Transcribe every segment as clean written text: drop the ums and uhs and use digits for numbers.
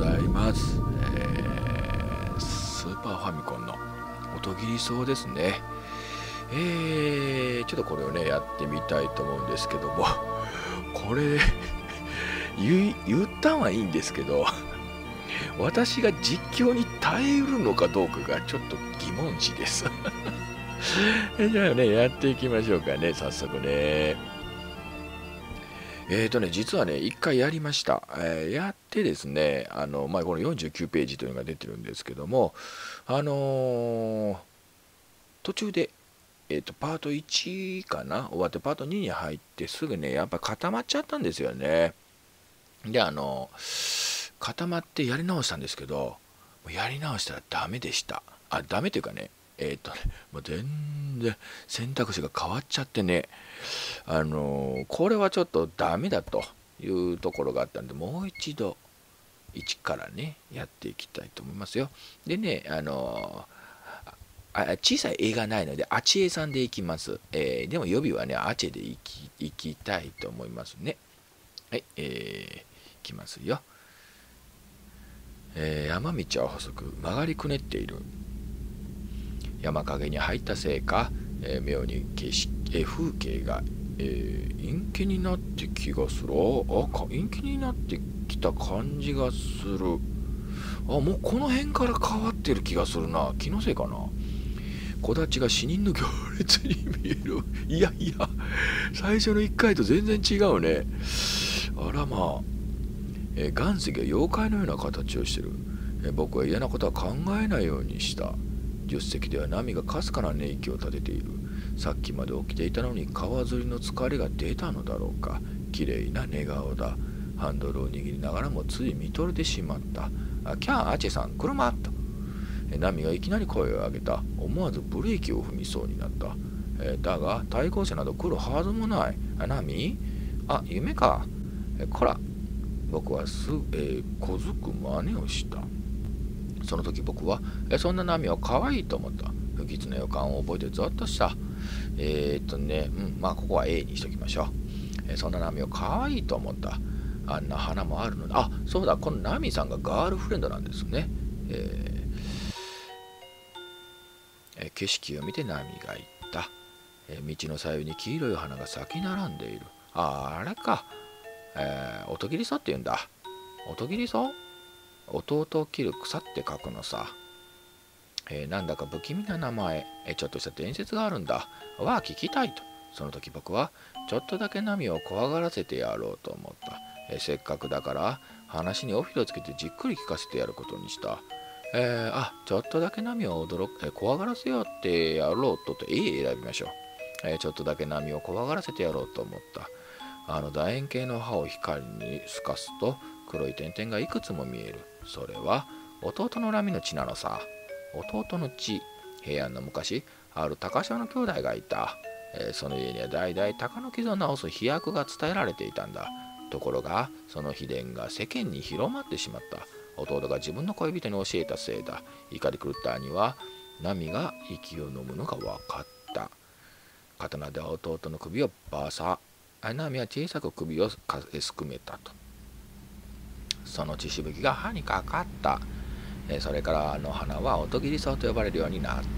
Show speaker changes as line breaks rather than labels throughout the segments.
ざいます。スーパーファミコンの音切りそうですね。ちょっとこれをねやってみたいと思うんですけども、これ言ったんはいいんですけど、私が実況に耐えうるのかどうかがちょっと疑問視です。じゃあね、やっていきましょうかね、早速ね。実はね、一回やりました。やってですね、この49ページというのが出てるんですけども、途中で、パート1かな終わってパート2に入ってすぐね、やっぱ固まっちゃったんですよね。で、固まってやり直したんですけど、やり直したらダメでした。ダメというかね、もう全然選択肢が変わっちゃってね、これはちょっとダメだというところがあったんで、もう一度一からねやっていきたいと思いますよ。でね、小さい絵がないのでアチエさんでいきます。でも予備はねアチェでいきたいと思いますね。はい、いきますよ。山道は細く曲がりくねっている。山陰に入ったせいか、妙に風景が、陰気になって気がする。陰気になってきた感じがする。もうこの辺から変わってる気がするな。気のせいかな。木立が死人の行列に見える。いやいや、最初の1回と全然違うね。あらまあ、岩石が妖怪のような形をしてる。僕は嫌なことは考えないようにした。助手席では波がかすかな寝息を立てている。さっきまで起きていたのに川釣りの疲れが出たのだろうか。きれいな寝顔だ。ハンドルを握りながらもつい見とれてしまった。キャーアチェさん、車と。波がいきなり声を上げた。思わずブレーキを踏みそうになった。だが対向車など来るはずもない。波？夢か。こら。僕は小づく真似をした。その時僕はそんな波を可愛いと思った。不吉な予感を覚えてゾッとした。ここは A にしときましょう。そんな波を可愛いと思った。あんな花もあるので、そうだ、このナミさんがガールフレンドなんですね。景色を見てナミが言った。道の左右に黄色い花が咲き並んでいる。あれか。音切り草って言うんだ。音切り草？弟を切る草って書くのさ。なんだか不気味な名前。ちょっとした伝説があるんだ。聞きたいと。その時僕はちょっとだけ波を怖がらせてやろうと思った。せっかくだから話に尾ひれをつけてじっくり聞かせてやることにした。ちょっとだけ波を怖がらせようってやろうと A 選びましょう。ちょっとだけ波を怖がらせてやろうと思った。楕円形の刃を光に透かすと黒い点々がいくつも見える。それは弟の波の血なのさ。弟の血。平安の昔、ある高潮の兄弟がいた。その家には代々鷹の傷を治す飛躍が伝えられていたんだ。ところがその秘伝が世間に広まってしまった。弟が自分の恋人に教えたせいだ。怒り狂った兄は波が息を飲むのが分かった。刀で弟の首をバサッ。波は小さく首をすくめたと。その血しぶきが歯にかかった。それから花は音切り草と呼ばれるようになった。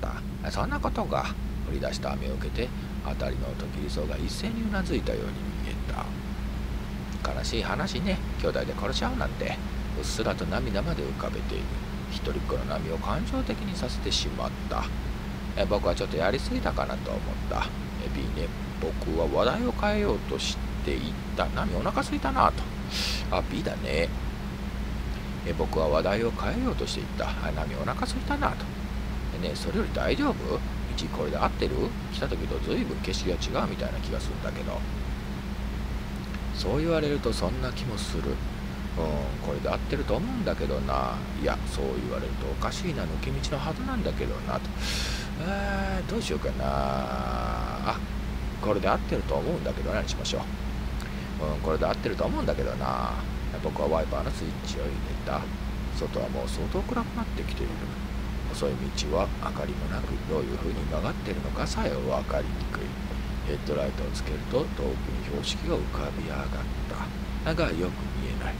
そんなことが降り出した雨を受けて辺りの音切り草が一斉にうなずいたように見えた。悲しい話ね。兄弟で殺し合うなんて。うっすらと涙まで浮かべている。一人っ子の波を感情的にさせてしまった。僕はちょっとやりすぎたかなと思った。B ね、僕は話題を変えようとしていった。波お腹すいたなと。B だね。僕は話題を変えようとしていった。波お腹すいたなと。それより大丈夫？道これで合ってる？来た時と随分景色が違うみたいな気がするんだけど。そう言われるとそんな気もする。これで合ってると思うんだけどな。いや、そう言われるとおかしいな。抜け道のはずなんだけどなと。どうしようかな。これで合ってると思うんだけど何しましょう。これで合ってると思うんだけどな。僕はワイパーのスイッチを入れた。外はもう相当暗くなってきている。細い道は明かりもなく、どういう風に曲がっているのかさえ分かりにくい。ヘッドライトをつけると遠くに標識が浮かび上がった。がよく見えない。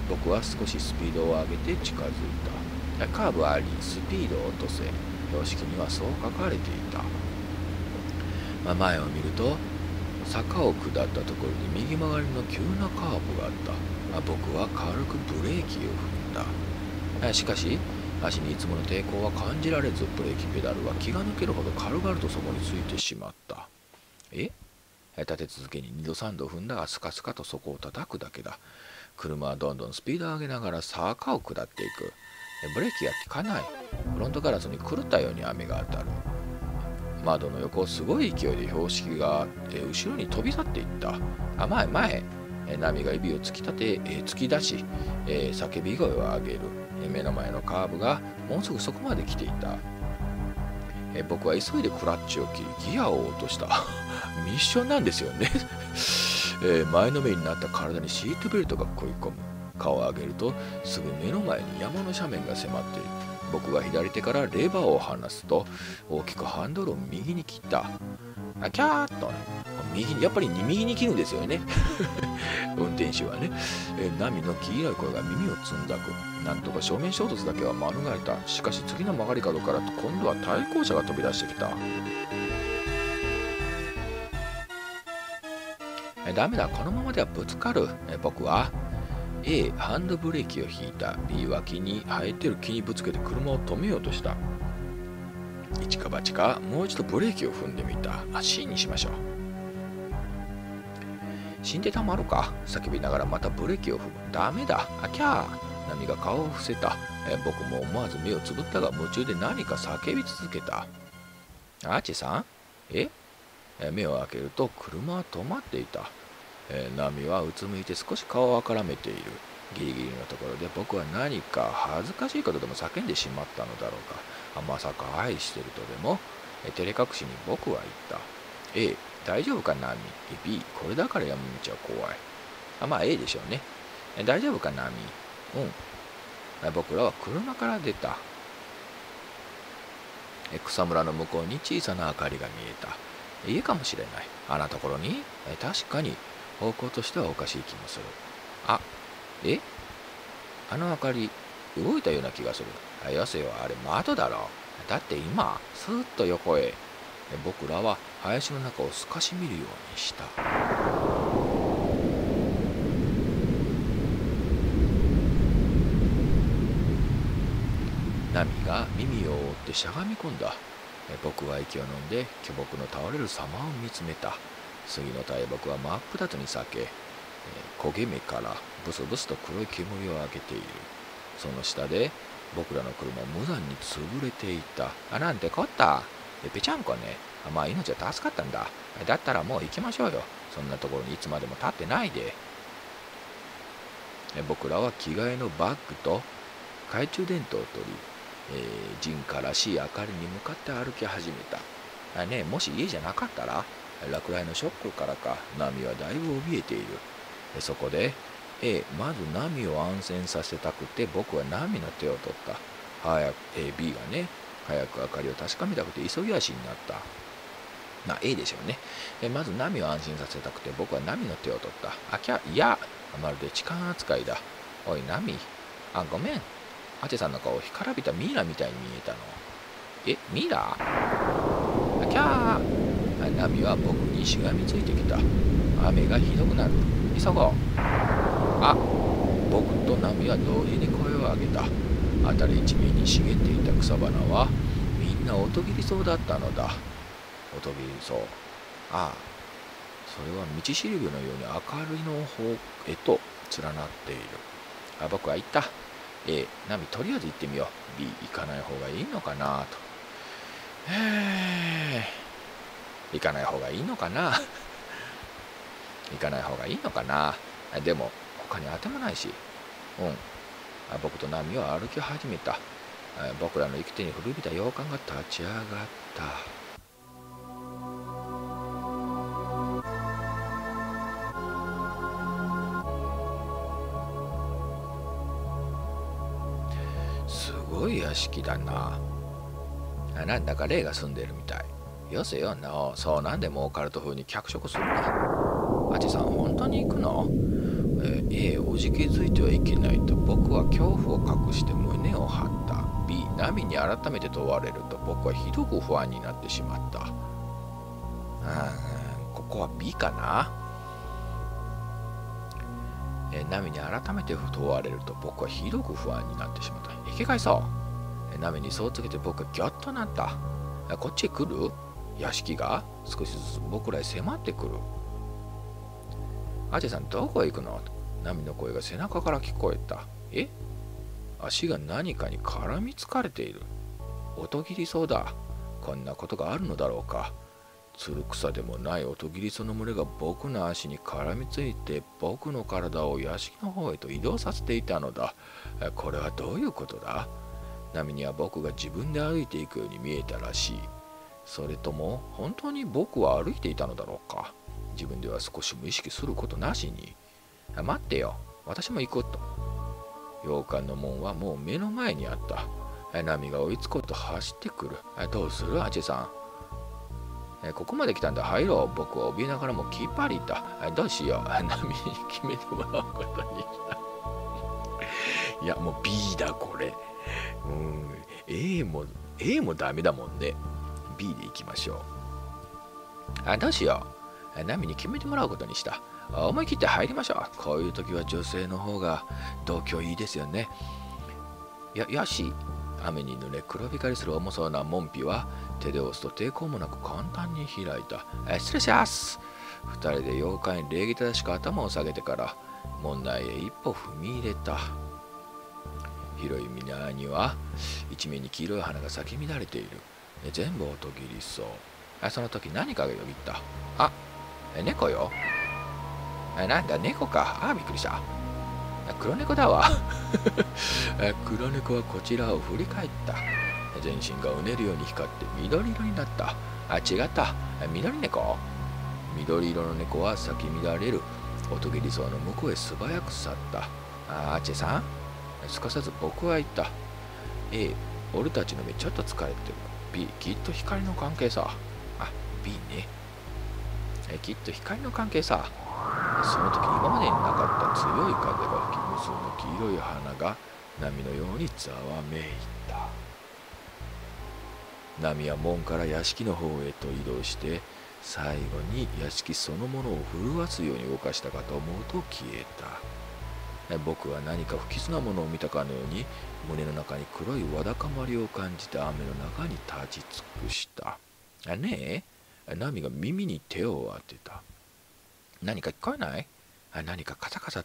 僕は少しスピードを上げて近づいた。カーブあり、スピードを落とせ。標識にはそう書かれていた。前を見ると、坂を下ったところに右曲がりの急なカーブがあった。僕は軽くブレーキを踏んだ。しかし、足にいつもの抵抗は感じられず、ブレーキペダルは気が抜けるほど軽々とそこについてしまった。立て続けに2度3度踏んだが、スカスカとそこを叩くだけだ。車はどんどんスピードを上げながら坂を下っていく。ブレーキが効かない。フロントガラスに狂ったように雨が当たる。窓の横をすごい勢いで標識が後ろに飛び去っていった。前波が指を突き出し、叫び声を上げる。目の前のカーブがもうすぐそこまで来ていた。僕は急いでクラッチを切りギアを落とした。ミッションなんですよね。前のめりになった体にシートベルトが食い込む。顔を上げるとすぐ目の前に山の斜面が迫っている。僕が左手からレバーを離すと大きくハンドルを右に切った。キャーッとね、やっぱり右に切るんですよね。運転手はね。波の黄色い声が耳をつんざく。なんとか正面衝突だけは免れた。しかし次の曲がり角から今度は対向車が飛び出してきた。ダメだ、このままではぶつかる。僕は A ハンドブレーキを引いた。 B 脇に生えてる木にぶつけて車を止めようとした。一か八かもう一度ブレーキを踏んでみた。C にしましょう。死んでたまるか、叫びながらまたブレーキを踏む。ダメだ、キャー。波が顔を伏せた。僕も思わず目をつぶったが夢中で何か叫び続けた。アーチさん、目を開けると車は止まっていた。波はうつむいて少し顔をあからめている。ギリギリのところで僕は何か恥ずかしいことでも叫んでしまったのだろうか。まさか愛してるとでも。照れ隠しに僕は言った。A、大丈夫か波。B、これだから山道は怖い。A でしょうね。大丈夫か波。僕らは車から出た。草むらの向こうに小さな明かりが見えた。家かもしれない。あんなところに。確かに方向としてはおかしい気もする。あの明かり動いたような気がする。よせよ、あれ窓だろ。だって今スーッと横へ。僕らは林の中を透かし見るようにした。波が耳を覆ってしゃがみ込んだ。僕は息を飲んで巨木の倒れる様を見つめた。杉の大木は真っ二つに裂け、焦げ目からブスブスと黒い煙を上げている。その下で僕らの車は無残に潰れていた。なんてこった。ぺちゃんこね。命は助かったんだ。だったらもう行きましょうよ。そんなところにいつまでも立ってないで。僕らは着替えのバッグと懐中電灯を取り、陣からしい明かりに向かって歩き始めた。もし家じゃなかったら、落雷のショックからか波はだいぶ怯えている。そこでまず波を安全させたくて僕は波の手を取った。B がね、早く明かりを確かめたくて急ぎ足になった。A でしょうね。まず波を安心させたくて僕は波の手を取った。いや、まるで痴漢扱いだ。おい波、ごめん。アテさんの顔干からびたミイラみたいに見えたの。ミイラ？波は僕にしがみついてきた。雨がひどくなる。急ごう。僕と波は同時に声を上げた。辺り一面に茂っていた草花はみんな音切りそうだったのだ。音切りそう。それは道しるべのように明かりの方へと連なっている。僕は言った。波とりあえず行ってみよう。B、行かない方がいいのかなと。行かない方がいいのかな。行かない方がいいのかな。でも他に当てもないし。僕と波は歩き始めた。僕らの行く手に古びた洋館が立ち上がった。すごい屋敷だな。なんだか霊が住んでるみたい。よせよな。そうなんでもオカルト風に脚色するな。アチさん本当に行くの？ おじけづいてはいけないと僕は恐怖を隠して胸を張った。 B、 波に改めて問われると僕はひどく不安になってしまった。ここは B かな。波に改めて問われると僕はひどく不安になってしまった。引き返そう。波にそうつけて僕はギョッとなった。こっちへ来る。屋敷が少しずつ僕らへ迫ってくる。アジェさんどこへ行くの。波の声が背中から聞こえた。足が何かに絡みつかれている。音切りそうだ。こんなことがあるのだろうか。つる草でもない音切りその群れが僕の足に絡みついて僕の体を屋敷の方へと移動させていたのだ。これはどういうことだ。波には僕が自分で歩いていくように見えたらしい。それとも本当に僕は歩いていたのだろうか。自分では少しも意識することなしに。待ってよ、私も行こうと。洋館の門はもう目の前にあった。波が追いつこうと走ってくる。どうするアチェさん。ここまで来たんだ、入ろう。僕は怯えながらもきっぱりいた。どうしよう。波に決めてもらうことにした。いやもう B だこれ。A もダメだもんね。B でいきましょう。どうしよう。波に決めてもらうことにした。思い切って入りましょう。こういう時は女性の方が同居いいですよね。よし。雨に濡れ黒光りする重そうな門扉は手で押すと抵抗もなく簡単に開いた。失礼します。二人で洋館に礼儀正しく頭を下げてから門内へ一歩踏み入れた。広い港には一面に黄色い花が咲き乱れている。全部音切りそう。その時何かがよぎった。猫よ。なんだ猫か。びっくりした。黒猫だわ。黒猫はこちらを振り返った。全身がうねるように光って緑色になった。違った。緑猫。緑色の猫は咲き乱れる音切りそうの向こうへ素早く去った。アチェさん。すかさず僕は言った。俺たちの目ちょっと疲れてる。B、きっと光の関係さ。B ね。きっと光の関係さ。その時今までになかった強い風が吹き、無数の黄色い花が波のようにざわめいた。波は門から屋敷の方へと移動して、最後に屋敷そのものを震わすように動かしたかと思うと消えた。僕は何か不吉なものを見たかのように胸の中に黒いわだかまりを感じて雨の中に立ち尽くした。ねえ、波が耳に手を当てた。何か聞こえない？何かカサカサって。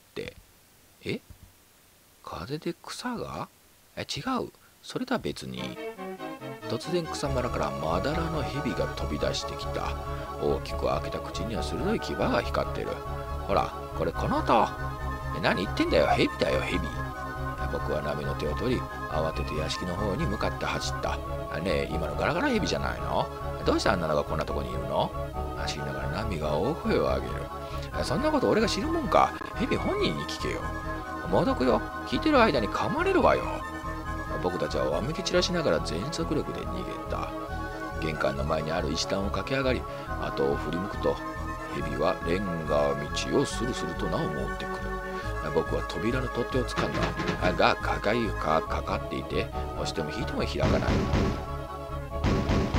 風で草が？違う。それとは別に。突然草むらからまだらの蛇が飛び出してきた。大きく開けた口には鋭い牙が光ってる。ほら、これこの音。何言ってんだよ、蛇だよ、蛇。僕は波の手を取り、慌てて屋敷の方に向かって走った。ねえ、今のガラガラ蛇じゃないの？どうしてあんなのがこんなとこにいるの？走りながら波が大声を上げる。そんなこと俺が知るもんか。蛇本人に聞けよ。猛毒よ。聞いてる間に噛まれるわよ。僕たちはわめき散らしながら全速力で逃げた。玄関の前にある石段を駆け上がり、後を振り向くと、蛇はレンガ道をスルスルとなお持ってくる。僕は扉の取っ手を掴んだ。が、かかっていて、押しても引いても開かない。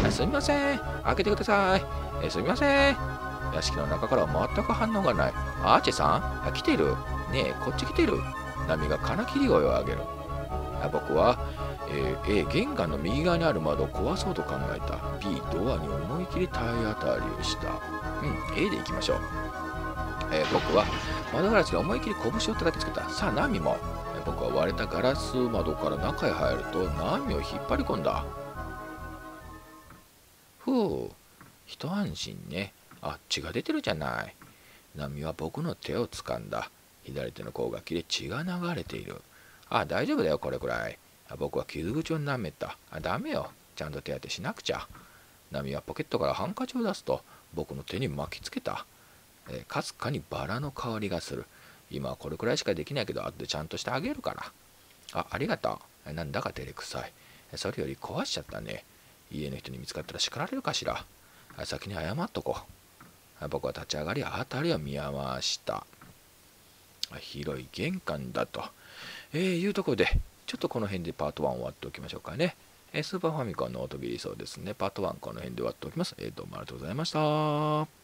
すみません。開けてください。すみません。屋敷の中からは全く反応がない。アーチェさん？来てる？ねえ、こっち来てる？波が金切り声を上げる。僕は、玄関の右側にある窓を壊そうと考えた。B、ドアに思い切り体当たりをした。A で行きましょう。僕は窓ガラスに思い切り拳を叩きつけた。さあ、波も。僕は割れたガラス窓から中へ入ると波を引っ張り込んだ。一安心ね。血が出てるじゃない。波は僕の手を掴んだ。左手の甲が切れ血が流れている。大丈夫だよ、これくらい。僕は傷口を舐めた。ダメよ。ちゃんと手当てしなくちゃ。波はポケットからハンカチを出すと僕の手に巻きつけた。かすかにバラの香りがする。今はこれくらいしかできないけど、後でちゃんとしてあげるから。ありがとう。なんだか照れくさい。それより壊しちゃったね。家の人に見つかったら叱られるかしら。先に謝っとこう。僕は立ち上がり、辺りを見回した。 広い玄関だと、いうところで、ちょっとこの辺でパート1終わっておきましょうかね。スーパーファミコンの音切りそうですね。パート1この辺で終わっておきます。どうもありがとうございました。